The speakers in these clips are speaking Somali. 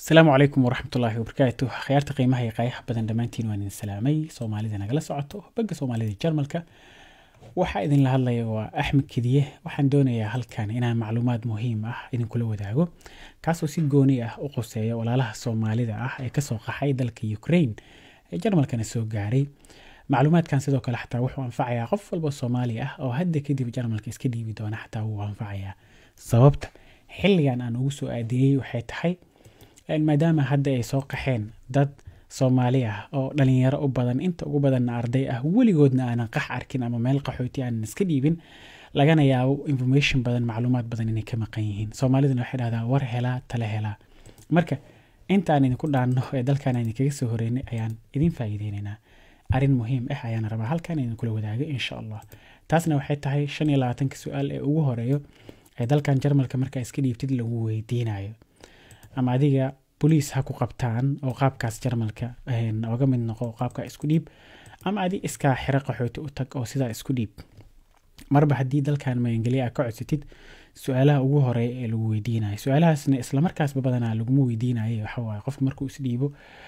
السلام عليكم ورحمة الله وبركاته. خيارتي قيمها هي قايح بدن دمانتين وان السلامي Soomaalida nagala socoto baga Soomaalida Jarmalka waxa idin la hadlayo waa Axmed Kidiye. waxaan doonayaa halkan inaan macluumaad muhiim ah idin kula wadaago kaasoo si gooni ah u qoseeya walaalaha Soomaalida ah ee ka soo qaxay dalka Ukraine ee Jarmalkana soo gaaray. macluumaadkan sidoo kale xataa wuxuu anfacayaa qof walba Soomaali ah oo hadda kadib Jarmalka iska dhiibi doona xataa wuu anfacayaa. sababta xilligan aan ugu soo aadiyay waxay tahay maadaama hadda ay soo qaxeen dad Soomaali ah oo dhalinyaro u badan inta ugu badan arday ah weligoodna aanan qax arkin ama meel qaxooti aan iska dhiibin lagana yaabo information badan macluumaad badan inay ka maqan yihiin. Soomaaliduna waxay dhahdaan war helaa tala helaa. marka intaan idinku dhaanno ee dalkan aan kaga soo horeynay ayaan idin faa'iideynaynaa arrin muhiim ah ayaan rabaa halkan idin kula wadaago insha Allah. taasna waxay tahay 25 su'aal ee ugu horeeyo ee dalkan Jarmalka marka iska dhiibtid lagu weydiinayo ama adiga police ha ku qabtaan oo qaabkaas Jarmalka oga mid noqo qaabka isku dhiib ama adi iska xira qaxooti u tag oo sidaa isku dhiib. marba haddii dalkan ma ingaliya ka codsatid su'aalaha ugu horeeya ee lagu weydiinayo su'aalahaasna isla markaasba badanaa laguma weydiinayo waxa waaye qofka markuu is dhiibo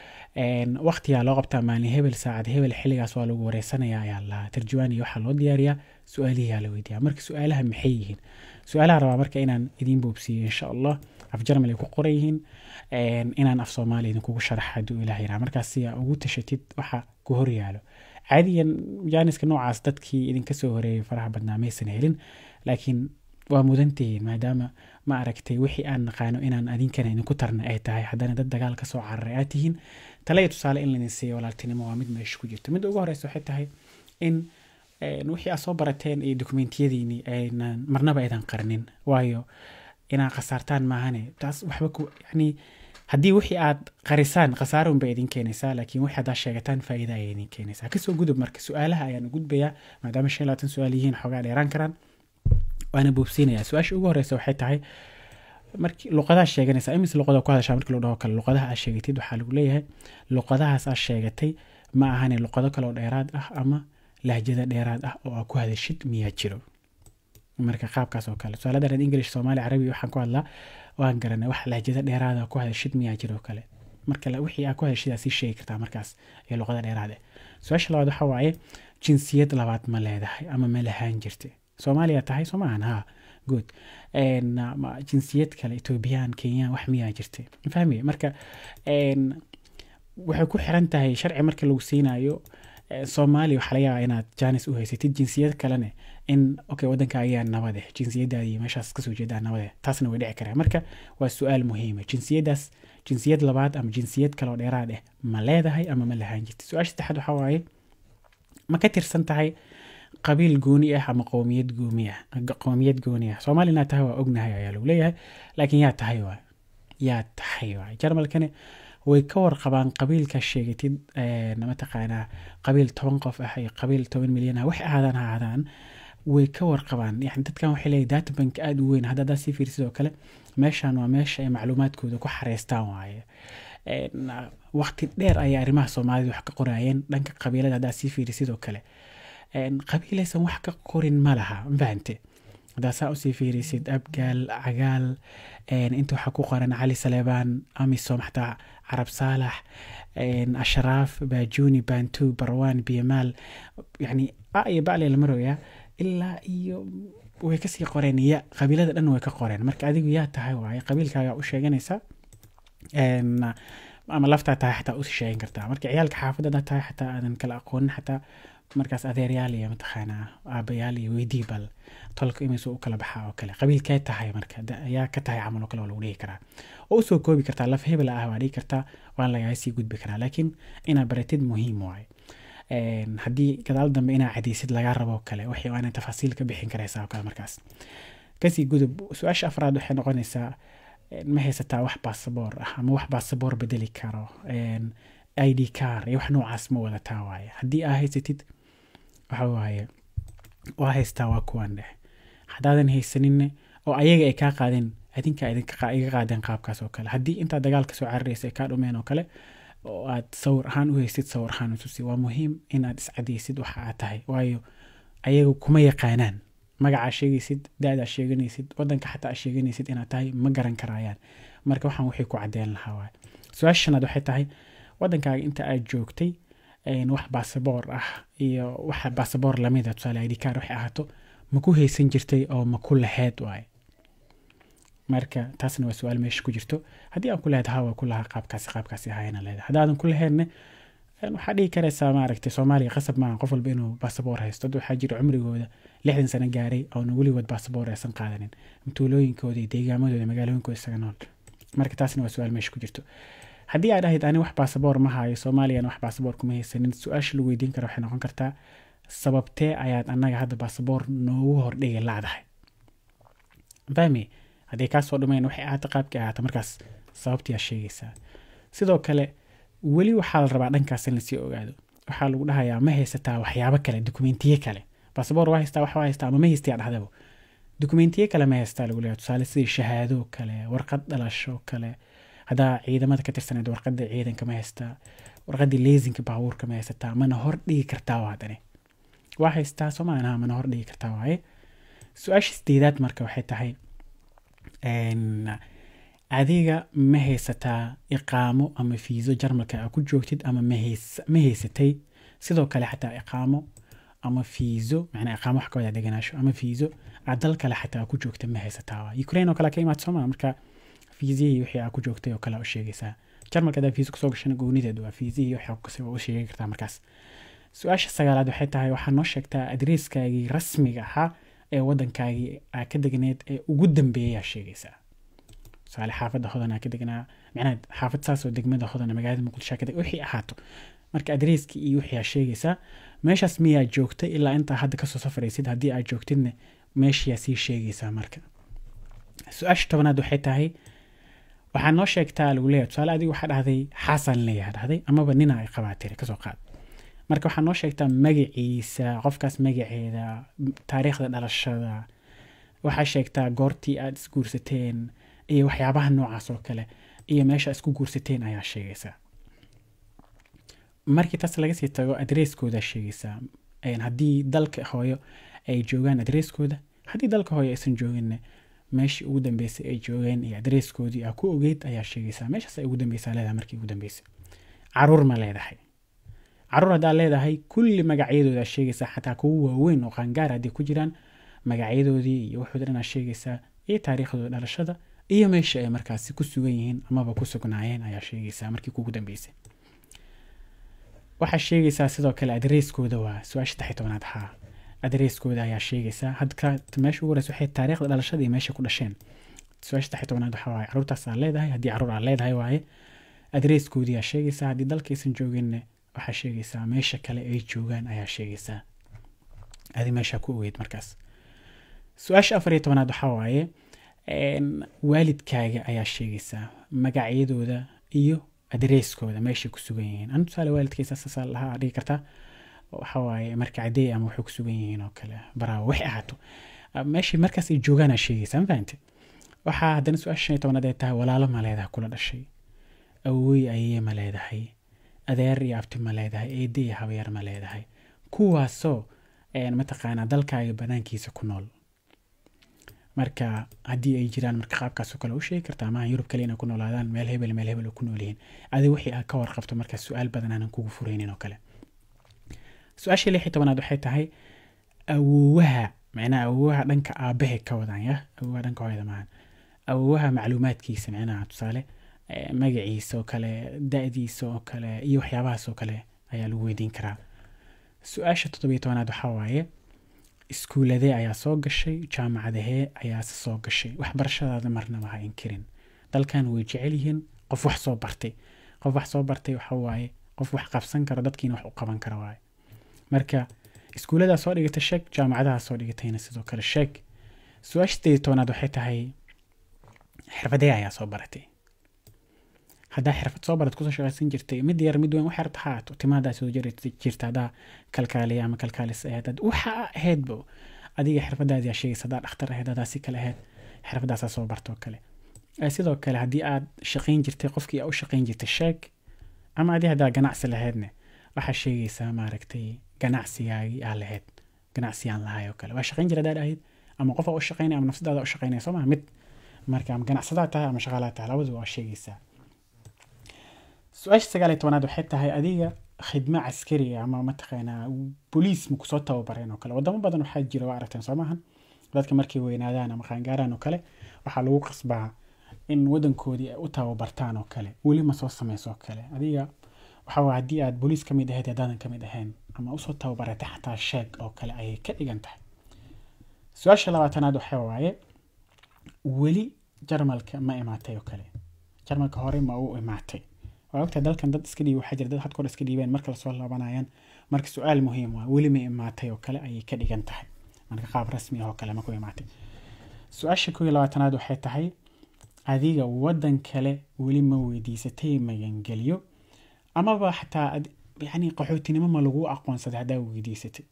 waqtiga loo qabtaa maalin hebel saacad hebel xilligaas waa lagu wareysanayaa ayaa la tarjumaan iyo waxa loo diyaariyaa su'aalihiisa la weydiiyaa. marka su'aalaha maxay yihiin su'aalaha rabaa marka inaan idin boobsiyo insha Allah af Jarmal ku qoran yihiin inaan af Soomaali idin kugu sharaxado ilaahay raa markaas si aad ugu tashatid waxa ku hor yaalo. caadiyan jaaniska noocaas dadkii idin ka soo horeeyay faraha badnaa maysan helin laakiin waa mudantiin maadaama ma aragtay wixii aan naqaano inaan adinkana idinku tarna ay tahay haddana dad dagaal ka soo cararay aad tihiin talay tusaale in la idin siiyo walaaltinimo waa mid meesha ku jirta. mid ugu horeysa waxay tahay in wixii aad soo barateen iyo dokumentiyadiini aynan marnaba aydan qarnin waayo inaa qasaartaan maahane taas waxba ku yani haddii wixii aad qarisaan qasaaro bay idin keenaysaa laakiin wixii aad sheegataan faa'iido ay idin keenaysaa. kasoo gudub marka su'aalaha ayaan u gudbayaa maadaama 25 su'aal yihiin xogaa dheeraan karaan waana boobsiinayaa. su'aasha ugu horeysa waxay tahay markii luqadaha sheeganaysa imis luqada ku hadashaa markii loo dhaho kale luqadaha aad sheegatid waxaa lagu leeyahay luqadahaas aad sheegatay ma ahane luqado kale oo dheeraad ah ama lahjada dheeraad ah oo aad ku hadashid miyaa jiro. marka qaabkaas oo kale su'aaladan English Soomaali Carabi waxaan ku hadlaa waan garanay wax lahjada dheeraad ah ku hadashid miyaa jiro kale marka wixii aad ku hadashid si sheegi kartaa markaas ee luqada dheeraad ah. su'aasha labaad waxa waaye jinsiyad labaad ma leedahay ama ma lahaan jirtay. Soomaaliya tahay Soomaan ha good jinsiyad kale Ethiopian Kenya wax miyaa jirtay fahmi. marka waxay ku xiran tahay sharci marka lagu siinayo Soomaali waxa laga yaabaa inaad jaanis u haysatid jinsiyad kalena in okay wadanka ayaa nabad ah jinsiyadaadii meeshaas ka soo jeedaa nabad ah taasna way dhici kartaa. marka waa su'aal muhiim ah jinsiyadaas jinsiyad labaad ama jinsiyad kale oo dheeraad ah ma leedahay ama ma lahaan jirtay. su'aasha saddexaad waxa waaye ma ka tirsan tahay qabiil gooni ah ama qowmiyad gooni ah. Soomaalina tahay waa ognahay ayaa lagu leeyahay laakiin yaa tahay Jarmalkana way ka warqabaan qabiilka sheegatid nama taqaanaa qabiil 10 qof ah iyo qabiil 10 milyan ah wax aadaan way ka warqabaan yani dadkan waxay leeyahay data bank aad u weyn hadda si fiirsidoo kale meeshan waa meesha ay macluumaadkooda ku xareystaan waaye. waqti dheer ay arrimaha Soomaalida wax ka qorayeen dhanka qabiilada hadda si fiirsidoo kale qabiilaysan wax ka qorin ma laha fahamtay. hadda saa u sii fiirisid abgaal cagaal inta waxa ku qoran Cali Saleebaan Amisom xataa Carab Saalax Ashraaf Baajuni Bantu Barwaan Biyamal yani ay baale la maraya ilaa iyo way ka sii qoreen ya qabiilada dhan way ka qoreen. marka adigu yaa tahay waaye qabiilkaaga u sheeganaysa ama lafta tahay xataa u sheegan kartaa. marka ciyaalka xaafadada tahay xataa aadan kala aqoonin xataa markaas adeeryaal iyo mataqaanaa aabayaal iyo weydii bal tolka imis u kala baxaa oo kale qabiilkee tahay marka ayaa ka tahay camal oo kale lagu dhihi karaa oo soo koobi kartaa laf hebel ah waa dhihi kartaa waan laga sii gudbi karaa laakiin ina baratid muhiim waaye. haddii gadaal dambe ina cadeysid laga rabo kale wixii aan tafaasiil ka bixin karaysaa oo kale markaas kasii gudub. su'aasha afraad waxay noqonaysaa ma haysataa wax baasaboor ah ama wax baasaboor bedeli karo ID card iyo wax noocaas ma wadataa waaye. haddii aad haysatid waxa waaye waa haystaa waa kuwan dheh haddaadan haysanin oo ayaga ay ka qaadeen adinka iga qaadeen qaabkaas oo kale haddii inta dagaalka soo cararaysa ka dhumeen oo kale oo aad sawir ahaan u haysid sawir ahaan u tusi waa muhiim in aad iscadeysid waxa aad tahay waayo ayagu kuma yaqaanaan magaca sheegaysid daada sheeganaysid wadanka xataa sheeganaysid inaad tahay ma garan karayaan. marka waxaan wixii ku cadeyn lahaa waaye su-aasha shanaad waxay tahay wadankaaga inta aad joogtay wax baasaboor ah iyo waxa baasaboor lamid ah tusaale ID card waxay ahaato ma ku haysan jirtay oo ma ku lahayd waaye marka taasna waa su-aal meesha ku jirto haddii aan ku lahayd haa waa ku lahaa qaabkaasi ahayna leedahay haddaadan ku lahaydna waxaa dhihi karaysaa maaragtay soomaaliya qasab maaha qof walba inuu baasaboor haysto dad waxaa jira cumrigooda 60 sano gaaray oona weligood baasaboor aysan qaadanin tuulooyinkooda iyo deegaamadooda magaalooyinkooda isaga nool marka taasna waa su-aal meesha ku jirto haddii aad ahayd ani wax baasaboor ma hayo soomaaliyana wax baasaboor kuma haysanin su-aasha lagu weydiin karo waxay noqon kartaa sababtee ayaad annaga hadda baasaboor noogu hordhigi laadahay fahmi haddii kaa soo dhumayn waxay ahaata qaabkii ahaata markaas sababtii aad sheegaysaa sidoo kale weli waxaa la rabaa dhankaas in lasii ogaado waxaa lagu dhahayaa ma haysataa waxyaabo kale dokumentiye kale baasaboor waa haystaa wax waa haystaa ama ma haystaa dhahdaba dokumentiye kale ma haystaa lagu leeyahay tusaale sidii shahaado kale warqad dhalasho kale haddaa ciidamada ka tirsaneed warqadda ciidanka ma haystaa warqaddii leesinka baabuurka ma haysataa mana hor dhigi kartaa haddane waa haystaa soomaanaha mana hor dhigi kartaa waaye su-aasha sideedaad marka waxay tahay adiga ma haysataa iqaamo ama fiiso jarmalka aad ku joogtid ama ma haysatay sidoo kale xataa iqaamo ama fiiso macnaa iqaamo wax ka wada deganaasho ama fiiso aad dal kale xataa ku joogta ma haysataa waa Ukraine oo kale ka imaad Soomaa marka fiisihii wixii aad ku joogtay oo kale u sheegaysaa jarmalka hadaa fiiso kusoo gashan goonideed waa fiisihii wixii aad kasoo u sheegi kartaa markaas su-aasha sagaalaad waxay tahay waxaa noo sheegtaa adreeskaagii rasmiga ahaa ee wadankaagii aad ka degneed ee ugu dambeeyaa sheegaysaa tusaale xaafadda hodan aad ka degnaa macnaa xaafad saas oo degmada hodan magaalada muqdisho ka deg wixii ahaato marka adreeskii iyo wixii aad sheegaysaa meeshaas miyaa joogtay ilaa intaa hadda kasoo safaraysid haddii aad joogtidna meeshiyaa sii sheegaysaa marka su-aasha tobanaad waxay tahay waxaa noo sheegtaa lagu leeyahay tusaale adiga waxaa dhahday xasan leeyahay dhahday amaba nina ay qabaatire kasoo qaad marka waxaa noo sheegtaa magaciisa qofkaas magaceeda taariikhda dhalashada waxaa sheegtaa goortii aad isguursateen iyo waxyaabaha noocaas oo kale iyo meesha isku guursateen ayaa sheegaysaa markii taas laga sii tago adreeskooda sheegaysaa haddii dalka hooyo ay joogaan adreeskooda haddii dalka hooyo aysan jooginna meeshii ugu dambeysay ay joogeen iyo adreeskoodii aa ku ogeyd ayaa sheegaysaa meeshaas ay ugu dambeysaa leedahay markii ugu dambeysay caruur ma leedahay caruur haddaa leedahay kulli magacyadooda sheegaysaa xataa kuwa waaweyn oo qaangaar haddii ku jiraan magacyadoodii iyo wuxuu dhan sheegaysaa iyo taariikhdooda dhalashada iyo meesha ay markaasi ku sugan yihiin amaba ku sugnaayeen ayaa sheegaysaa markii kugu dambeysay waxaa sheegaysaa sidoo kale adreeskooda waa su-aasha 13aad haa adreeskooda ayaa sheegaysaa hadka meesha ugu horeysa waxay taariikhda dhalashada iyo meesha ku dhasheen su-aasha 13aad waxaa waaye caruurtaas aad leedahay haddii caruur aad leedahay waaye adreeskoodii ayaa sheegaysaa haddii dalkaysan jooginna waxaa sheegaysaa meesha kale ay joogaan ayaa sheegaysaa adi meesha ku ogeyd markaas su-aasha 14aad waxaa waaye waalidkaaga ayaa sheegaysaa magacyadooda iyo adreeskooda meeshay ku sugan yihiin an tusaale waalidkaysa saasa lahaa dhigi kartaa waxaa waaye marka caddeey ama waxay ku sugan yihiin oo kale baraawo waxay ahaato meeshay markaas ay joogaan aa sheegaysaa ma fahante waxaa haddana su-aasha 15aad ay tahay walaalo ma leedahay kula dhashay awooy ayee ma leedahay adeer iyo abti ma leedahay eedde iyo habeer ma leedahay kuwaasoo mataqaanaa dalkaaga banaankiisa ku nool marka haddii ay jiraan marka qaabkaasoo kale u sheegi kartaa maaha yurub kale inay ku noolaadaan meel hebel oo ku nool yihiin adi wixii aad ka warqabto markaas su-aal badan aanan kugu furaynin oo kale su-aasha 16aad waxay tahay awoowaha macnaha awoowaha dhanka aabahe ka wadaan ya awoowaha dhanka hooyada maahan awoowaha macluumaadkiisa macnaha tusaale magaciisa oo kale da-diisa oo kale iyo waxyaabahaas oo kale ayaa lagu weydiin karaa su-aasha 17aad waxaa waaye iskuuladee ayaa soo gashay jaamacadahee ayaase soo gashay waxbarashadaada marnaba ha inkirin dalkan way jecel yihiin qof wax soo bartay waxa waaye qof wax qabsan karo dadkiina wax u qaban kara waaye marka iskuuladaa soo dhigata sheeg jaamacadaha soo dhigatayna sidoo kale sheeg su-aasha 18aad waxay tahay xirfadee ayaa soo baratay haddaa xirfad soo barad kusoo shaqaysan jirtay mid yar mid weyn wax yarta haato timaadaa soo jirta haddaa kalkaaliya ama kalkaalis ahayd waxa ahaydba adiga xirfadaadii sheegaysa haddaa dhakhtar ahayd haddaa si kale ahayd xirfadaasaa soo bartoo kale sidoo kale haddii aad shaqayn jirtay qofkii u shaqayn jirtay sheeg ama adii haddaa ganacsi lahaydna waxaa sheegaysaa maaragtay ganacsigaagii aa lahayd ganacsiyaan lahay oo kale waa shaqayn jira haddaad ahayd ama qofa u shaqaynaya ama nafsadaada u shaqaynaya soo maa mid marka ama ganacsadaa tahay ama shaqaalaa tahay labadu waa sheegaysaa su-aasha 19aad waxay tahay adiga khidma caskari ama mataqaanaa booliis ma kusoo tababareen oo kale. wadamo badan waxaa jira waa aragteen soo maahan, dadka markay weynaadaan ama qaangaaraan oo kale waxaa lagu qasbaa in wadankoodii ay u tababartaan oo kale. weli ma soo samayso oo kale adiga waxaa waa haddii aad booliis ka mid ahayd haddaadan ka mid ahayn ama usoo tababaratay xataa sheeg oo kale ayay ka dhigan tahay. su-aasha 20aad waxaa waaye weli jarmalka ma imaatay oo kale. jarmalka hore ma u imaatay. waa ogtahay dalkan dad iska dhiibi waxaa jira dad hadkood iska dhiibeen marka lasoo laabanayaan. marka su-aal muhiim waa weli ma imaatay oo kale ayay ka dhigan tahay, marka qaab rasmi ah oo kale ma ku imaatay. su-aasha 21aad waxay tahay adiga wadan kale weli ma weydiisatay magangeliyo amaba xataa yani qaxootinimo ma lagu aqoonsaday haddaa weydiisatay.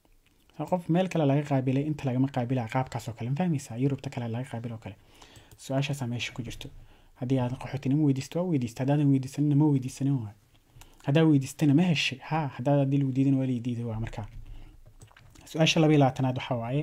qof meel kale laga qaabilay inta lagama qaabilaa qaabkaas oo kale ma fahmaysaa, yurubta kale laga qaabil oo kale. su-aashaasa meesha ku jirto. haddii aad qaxootinimo weydiisto waa weydiista, haddaadan weydiisanina ma weydiisanin waay. haddaa weydiistana ma heshay haddaad haddii lagu diidana waa laidiiday waa markaa. su-aasha 22aad waxaa waaye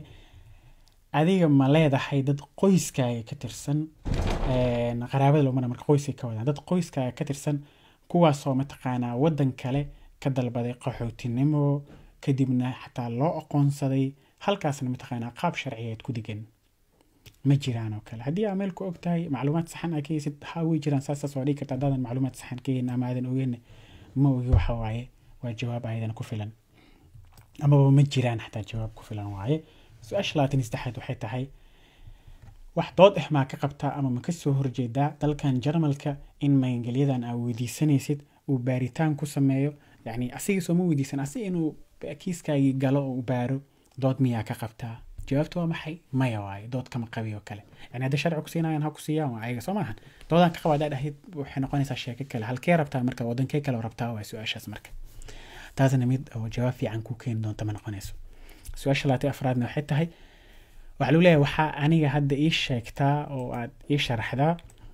adiga ma leedahay dad qoyskaaga ka tirsan, qaraabada lomana marka qoyskay ka wadaan, dad qoyskaaga ka tirsan kuwaasoo mataqaanaa wadan kale ka dalbaday qaxootinimo kadibna xataa loo aqoonsaday halkaasna mataqaanaa qaab sharciyeed ku degan ma jiraan oo kale. haddii aa meel ku og tahay macluumaad saxan aa ka heysid way jiraan saas waa dhigi karta. haddaadan macluumaad saxan ka helin ama aadan ogeyn ma ogi waxa waaye waa jawaab ayadan ku filan amaba ma jiraan xataa jawaab ku filan waaye. su-aasha 23aad waxay tahay wax dood maa ka qabtaa ama ma kasoo horjeedaa dalkan jarmalka in magangelyadan aa weydiisanaysid uu baaritaan ku sameeyo, yani asiga soo ma weydiisan asiga inuu kiiskaagii galo oo u baaro. dood miyaa ka qabtaa? jawaabtu waa maxay? maya waaye, dood kama qabi oo kale. yani hadda sharci ku siinayaan ha ku siiyaan waa ayaga soo maahan. doodaan ka qaba haddaa dhahayd waxay noqonaysaa sheeko kale. halkee rabtaa marka wadankee kale rabtaa waa su-aashaas marka. taasna mid oo jawaab fiican ku keeni doonta ma noqonayso. su-aasha 24aadna waxay tahay waxaa lagu leeyahay waxaa aniga hadda ii sheegtaa oo aad ii sharaxdaa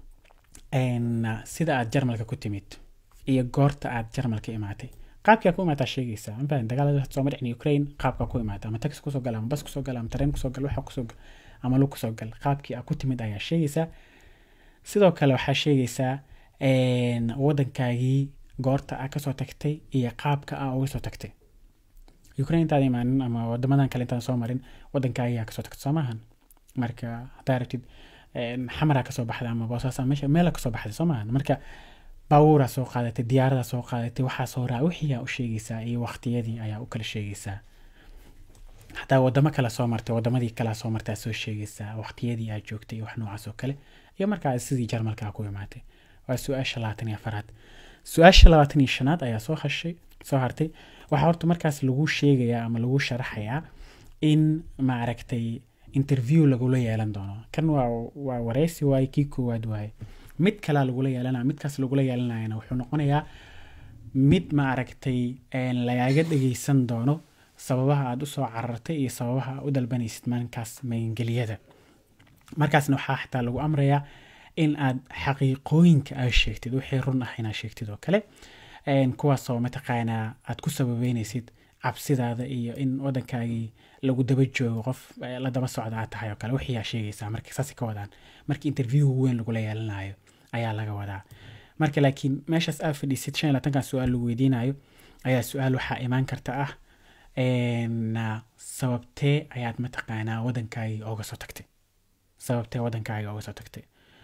sida aad jarmalka ku timid iyo goorta aad jarmalka imaatay. qaabkaa ku imaataa sheegaysaa mafahant. dagaalada soo maricin Ukraine qaabkaa ku imaata ama taxi kusoo gal ama bas kusoo gal ama tareen kusoo gal waxa kusoo gal ama lug kusoo gal. qaabkii aad ku timid ayaa sheegaysaa. sidoo kale waxaa sheegaysaa wadankaagii goorta aad kasoo tagtay iyo qaabka aad uga soo tagtay. Ukraine intaad imaanin ama wadamadan kale intaan soo marin wadankaagii aad kasoo tagtay soo maahan. marka haddaa rabtid xamaraa kasoo baxday ama boosaas ama meela kasoo baxday soo maahan. marka baabuuraa soo qaadatay, diyaaradaa soo qaadatay, waxaa soo raa wixii aa u sheegaysaa iyo waqtiyadii ayaa u kala sheegaysaa. hataa wadamo kale soo martay, wadamadii kale soo martay aad soo sheegaysaa waqtiyadii aad joogtay iyo wax noocaas oo kale iyo markaa sidii jarmalka ku imaatay. waa su-aasha 24aad. su-aasha 25aad ayaa soo hartay. waxaa horta markaas lagu sheegayaa ama lagu sharaxayaa in ma aragtay interview lagula yeelan doono. kan waa wareysi waaye, kii koowaad waaye. mid kale lagula yeelanaya, midkaas lagula yeelanayana wuxuu noqonayaa mid ma aragtay lagaaga dhageysan doono sababaha aad u soo carartay iyo sababaha aad u dalbanaysid maalinkaas magangeliyada. markaasna waxaa xataa lagu amrayaa in aad xaqiiqooyinka aad sheegtid, wixii run ah inaad sheegtid oo kale, kuwaasoo mataqaanaa aad ku sababeynaysid cabsidaada iyo in wadankaagii lagu daba joogo qof la daba socda aad tahay oo kale. wixii aa sheegaysaa marka saas ka wadaan markii interview weyn lagula yeelanayo ayaa laga wadaa. marka laakiin meeshaas aad fadhiisid 25 su-aal lagu weydiinayo ayaa su-aal waxaa imaan karta ah sababtee ayaad mataqaanaa wadankaagii ooga soo tagtay. sababtee wadankaaga ooga soo tagtay.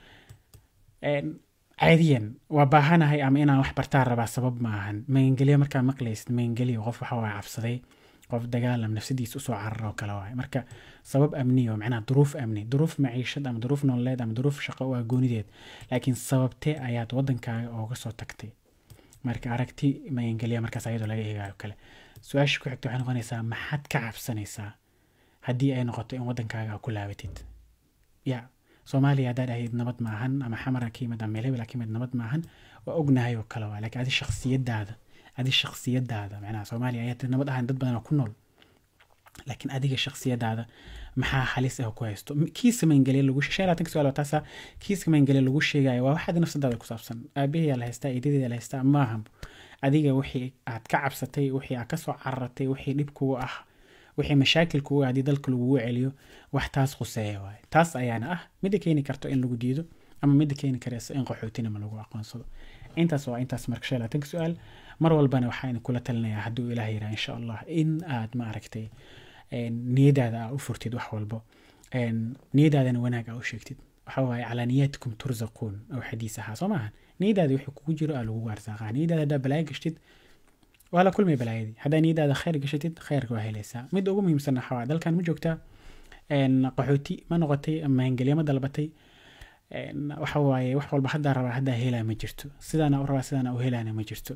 caadiyan waa baahanahay ama inaan wax bartaan rabaa sabab ma ahan. magangelyo markaa maqlaysid magangelyo qof waxa waa cabsaday, qof dagaalam nafsadiisa usoo carara oo kale waaye. marka sabab amni oo macnaha duruuf amni, duruuf maciishad ama duruuf nololeed ama duruuf shaqo waa goonideed. laakiin sababtee ayaad wadankaaga ooga soo tagtay marka aragti magangelyo markaas ayadoo laga eegayo kale. su-aasha ku xigta waxay noqonaysaa maxaad ka cabsanaysaa haddii ay noqoto in wadankaaga ku laabatid. soomaaliya haddaad ahayd nabad maahan ama xamara ka yimid ama meelhebel ka yimid nabad maahan waa ognahay oo kale waa. laakiin adi shakhsiyadaada macnaha soomaaliya ayaad nabad ahayn dad badan oo ku nool, laakiin adiga shakhsiyadaada maxaa halis ah ku haysto. kiiska magangelyo lagu sheegay su-aal taasa kiiska magangelyo lagu sheegayo waa waxaad nafsadaada ku saabsan. aabaheeyaa la haystaa, eedadeedaa la haystaa maahan. adiga wixii aad ka cabsatay, wixii aad kasoo carartay, wixii dhib kugu ah, wixii mashaakil kugu haddii dalka lagugu celiyo wax taas khuseeya waaye. taas ayaana ah mida keeni karto in lagu diido ama mid keeni karaysa in qaxootinimo lagu aqoonsado. intaas waa intaas marka 25 su'aal mar walbana waxaan kula talinayaa hadduu ilaahay yiraahdo insha Allah in aad ma aragtay niyadaada u furtid wax walbo niyadaadana wanaag u sheegtid waxa waaye calaniyatkum turzaquun oo xadiis ah soo maahan niyadaada wixii kugu jiro lagu warsaaqaa niyadaada balaay gashid wala kulmay balaayadi hadaa niyadaada khayr gashatid khayrka waa helaysaa mid ugu muhiimsan waxa dalkan ma joogtaa qaxooti ma noqotay ama ingaliya ma dalbatay waxa waaye wax walba hadda rabaa hadda helaa ma jirto sidana u rabaa sidana u helaana ma jirto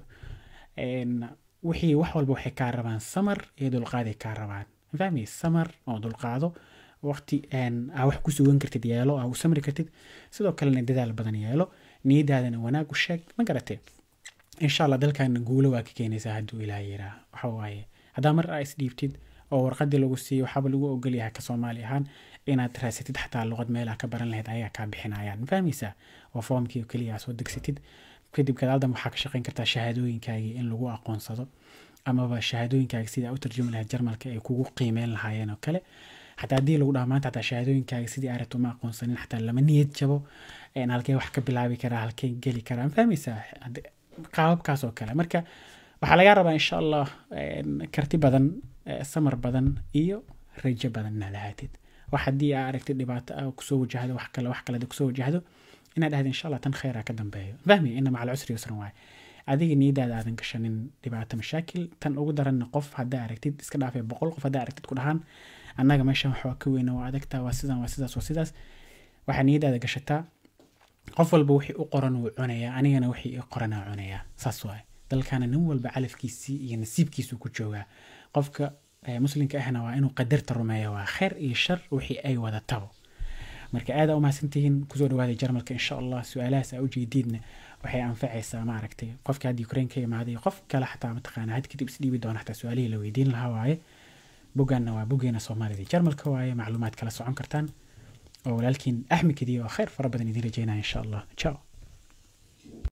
wixii wax walba waxay ka rabaan samar iyo dulqaad ay ka rabaan fahmi samar oo dulqaado waqti wax ku sugan kartid yeelo oo samri kartid sidoo kale dadaal badan yeelo niyadaadana wanaag u sheeg ma garatay insha Allah dalkan guulo waa ka keenaysaa hadduu ilaahay yiraahdo waxa waaye hadaa mar ay isdhiibtid oo warqadii lagu siiyo waxba lagu ogol yahay ka Soomaali ahaan inaad raasatid xataa luqad meel ka baran lahayd ayaa ka bixinayaan fahmaysaa waa foomkii kaliya soo degsatid kadib kadaaldan waxaa ka shaqeyn kartaa shahaadooyinkaaga in lagu aqoonsado ama shahaadooyinkaaga sida u tarjumi lahayd Jarmalka ay kugu qiimeyn lahaayeen oo kale xataa hadii lagu dhamaan xataa shahaadooyinkaaga sidii aad rabto ma aqoonsanin xataa lama niyad jabo halkee wax ka bilaabi karaa halkee geli karaa fahmaysaa qaabkaas oo kale marka waxa laga rabaa insha Allah karti badan samar badan iyo rajo badan lahaatid waxadii aad aragtid dhibaato ku soo wajahdo wax kale ku soo wajahdo inaad ahad insha Allah tan khayr ka dambeeyo fahmi inna macal usri yusran waay adiga niyadaada aadan gashanin dhibaato mashaakil tan ugu daran qof hadaa aragtid iska dhaafay 100 qof hadaa aragtid ku dhahan annaga meeshan waxa ka weyn waa adagtaa waa sidaas waxa niyadaada gashataa qof walba wixii u qoran uu cunaya anigana wixii qorana cunaya saas waay dalkana nin walba calafkiisi iyo nasiibkiisu ku jooga qofka muslimka ahna waa inuu qadarta rumeeyo waa khayr iyo shar wixii ay wada tabo marka aad u maasantihiin ku soo dhawaada Jarmalka insha Allah su'aalahaas u jeedidna waxay anfacaysaa ma aragtay qofka hadii Ukraine ka imaaday qof kale xataa ma taqaan had kadib isdhiibi doona xataa su'aalaha la weydiin lahaa waaye bogana waa bogeena Soomaalida Jarmalka waaye macluumaad kala socon kartaan oo walaalkiin Axmed Kadiye oo khayr fara badan idin rajeynaa insha Allah ciao